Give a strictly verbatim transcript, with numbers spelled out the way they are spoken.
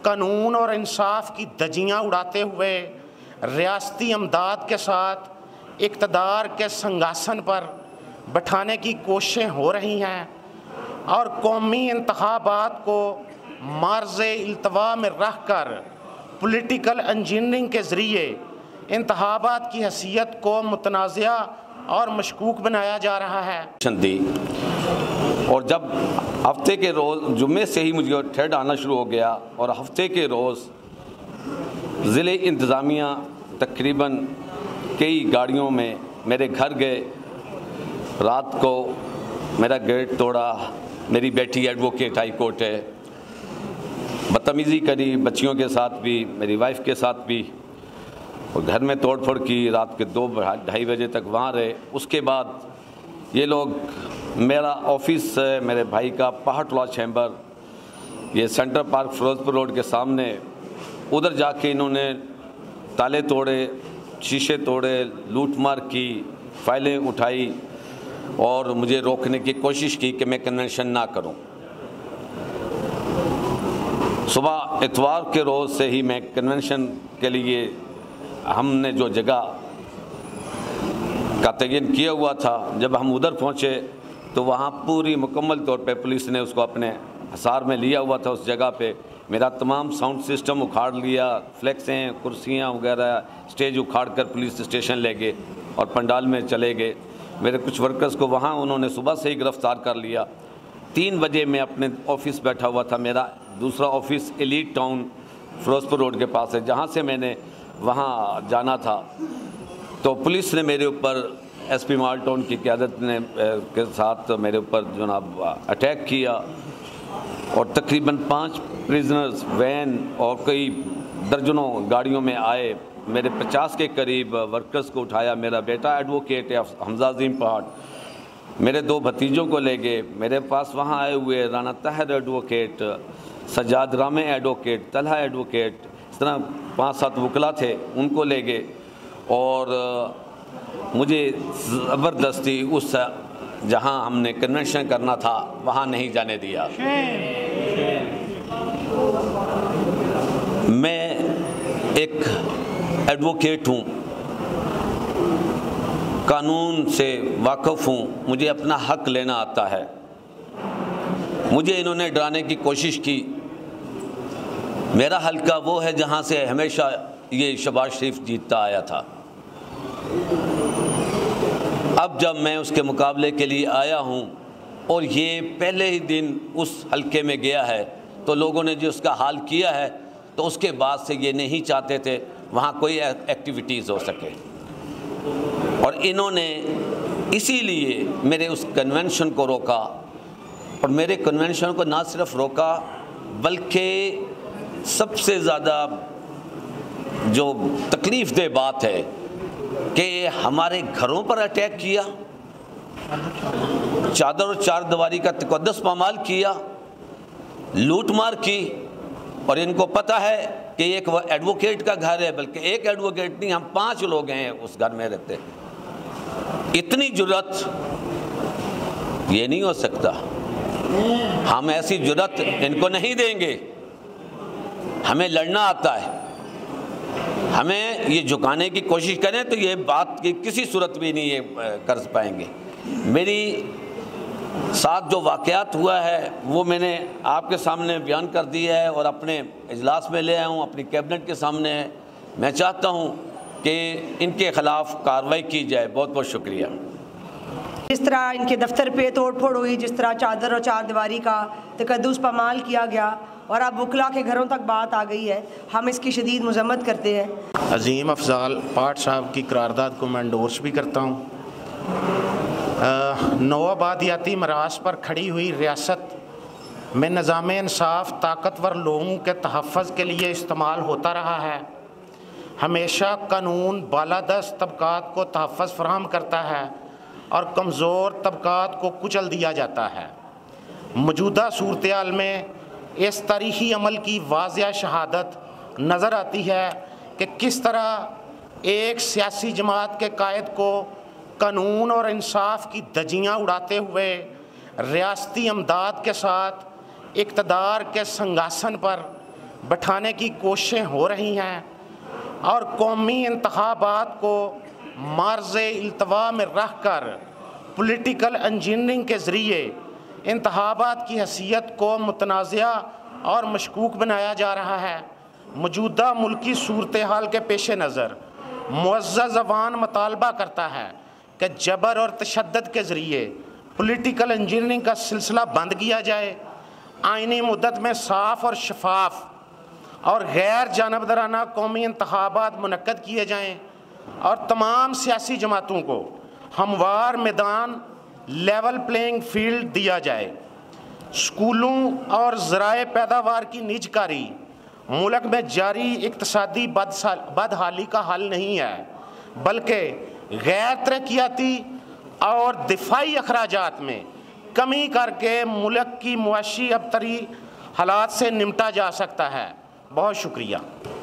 कानून और इंसाफ की धज्जियाँ उड़ाते हुए रियासती अमदाद के साथ इक़्तिदार के सिंहासन पर बैठाने की कोशिशें हो रही हैं और कौमी इंतखाबात को मार्ज़े इल्तवा में रख कर पॉलिटिकल इंजीनियरिंग के ज़रिए इंतखाबात की हैसियत को मुतनाज़िया और मशकूक बनाया जा रहा है। दी और जब हफ्ते के रोज़ जुम्मे से ही मुझे ठंड आना शुरू हो गया और हफ्ते के रोज़ ज़िले इंतज़ामिया तकरीबन कई गाड़ियों में मेरे घर गए, रात को मेरा गेट तोड़ा, मेरी बेटी एडवोकेट हाई कोर्ट है, बदतमीज़ी करी बच्चियों के साथ भी, मेरी वाइफ के साथ भी, और घर में तोड़ फोड़ की, रात के दो ढाई बजे तक वहाँ रहे। उसके बाद ये लोग मेरा ऑफिस है मेरे भाई का पहाड़टोला चैम्बर, ये सेंट्रल पार्क फिरोजपुर रोड के सामने, उधर जाके इन्होंने ताले तोड़े, शीशे तोड़े, लूटमार की, फाइलें उठाई और मुझे रोकने की कोशिश की कि मैं कन्वेंशन ना करूं। सुबह इतवार के रोज़ से ही मैं कन्वेंशन के लिए हमने जो जगह का तयन किया हुआ था, जब हम उधर पहुंचे तो वहाँ पूरी मुकम्मल तौर पे पुलिस ने उसको अपने हिसार में लिया हुआ था। उस जगह पे मेरा तमाम साउंड सिस्टम उखाड़ लिया, फ्लेक्सें, कुर्सियाँ वगैरह, स्टेज उखाड़ कर पुलिस स्टेशन ले गए और पंडाल में चले गए। मेरे कुछ वर्कर्स को वहाँ उन्होंने सुबह से ही गिरफ़्तार कर लिया। तीन बजे मैं अपने ऑफिस बैठा हुआ था, मेरा दूसरा office elite town Firozpur road के पास है, जहाँ से मैंने वहाँ जाना था। तो पुलिस ने मेरे ऊपर एसपी माल टाउन की क़यादत ने के साथ मेरे ऊपर जनाब अटैक किया और तकरीबन पाँच प्रिजनर्स वैन और कई दर्जनों गाड़ियों में आए, मेरे पचास के करीब वर्कर्स को उठाया। मेरा बेटा एडवोकेट है हमजा अज़ीम पहाड़, मेरे दो भतीजों को ले गए। मेरे पास वहाँ आए हुए राना ताहिर एडवोकेट, सजाद रामे एडवोकेट, तलहा एडवोकेट, इस तरह पाँच सात वकला थे, उनको ले गए और मुझे ज़बरदस्ती उस जहाँ हमने कन्वेंशन करना था वहाँ नहीं जाने दिया। मैं एक एडवोकेट हूँ, कानून से वाकिफ़ हूँ, मुझे अपना हक लेना आता है। मुझे इन्होंने डराने की कोशिश की। मेरा हल्का वो है जहाँ से हमेशा ये शहबाज शरीफ जीतता आया था। अब जब मैं उसके मुकाबले के लिए आया हूँ और ये पहले ही दिन उस हल्के में गया है तो लोगों ने जो उसका हाल किया है, तो उसके बाद से ये नहीं चाहते थे वहाँ कोई एक्टिविटीज़ हो सके और इन्होंने इसीलिए मेरे उस कन्वेंशन को रोका। और मेरे कन्वेंशन को ना सिर्फ रोका बल्कि सबसे ज़्यादा जो तकलीफ़ दह बात है कि हमारे घरों पर अटैक किया, चादर और चार दीवारी का तक़द्दुस पामाल किया, लूटमार की। और इनको पता है कि एक एडवोकेट का घर है, बल्कि एक एडवोकेट नहीं, हम पांच लोग हैं उस घर में रहते। इतनी जुर्रत ये नहीं हो सकता, हम ऐसी जुर्रत इनको नहीं देंगे। हमें लड़ना आता है, हमें ये झुकाने की कोशिश करें तो ये बात की किसी सूरत भी नहीं ये कर पाएंगे। मेरी साथ जो वाक़यात हुआ है वो मैंने आपके सामने बयान कर दिया है और अपने इजलास में ले आया हूँ, अपनी कैबिनेट के सामने है। मैं चाहता हूँ कि इनके ख़िलाफ़ कार्रवाई की जाए। बहुत बहुत शुक्रिया। जिस तरह इनके दफ्तर पे तोड़ फोड़ हुई, जिस तरह चादर और चार दीवारी का तक़द्दुस पामाल किया गया और अब वकला के घरों तक बात आ गई है, हम इसकी शदीद मज़म्मत करते हैं। अज़ीम अफजाल पाठ साहब की करारदाद को मैं एंडोर्स भी करता हूँ। नौआबादियाती मरास पर खड़ी हुई रियासत में निज़ाम इंसाफ ताकतवर लोगों के तहफ़्फ़ुज़ के लिए इस्तेमाल होता रहा है। हमेशा कानून बालादस्त तबक़ात को तहफ़्फ़ुज़ फ़राहम करता है और कमज़ोर तबक़ात को कुचल दिया जाता है। मौजूदा सूरत-ए-हाल में इस तारीख़ी अमल की वाज़िया शहादत नज़र आती है कि किस तरह एक सियासी जमात के कायद को कानून और इंसाफ की धज्जियाँ उड़ाते हुए रियासती अमदाद के साथ इक़्तिदार के सिंहासन पर बैठाने की कोशिशें हो रही हैं और कौमी इंतखाबात को मार्ज़ इल्तवा में रख कर पॉलिटिकल इंजीनियरिंग के ज़रिए इंतखाबात की हैसियत को मुतनाज़ा और मशकूक बनाया जा रहा है। मौजूदा मुल्की सूरत हाल के पेश नज़र मुअज़्ज़ज़ अवान मुतालबा करता है कि जबर और तशद्दुद के ज़रिए पॉलिटिकल इंजीनियरिंग का सिलसिला बंद किया जाए, आइनी मुद्दत में साफ़ और शफाफ और गैर जानबदाराना कौमी इंतखाबात मुनक्कद किए जाएँ और तमाम सियासी जमातों को हमवार मैदान लेवल प्लेइंग फील्ड दिया जाए। स्कूलों और ज़राए पैदावार की निजकारी मुल्क में जारी इक़्तिसादी बदहाली का हल नहीं है, बल्कि गैर तरक्याती और दिफाई अखराजात में कमी करके मुल्क की मुआशी अबतरी हालात से निमटा जा सकता है। बहुत शुक्रिया।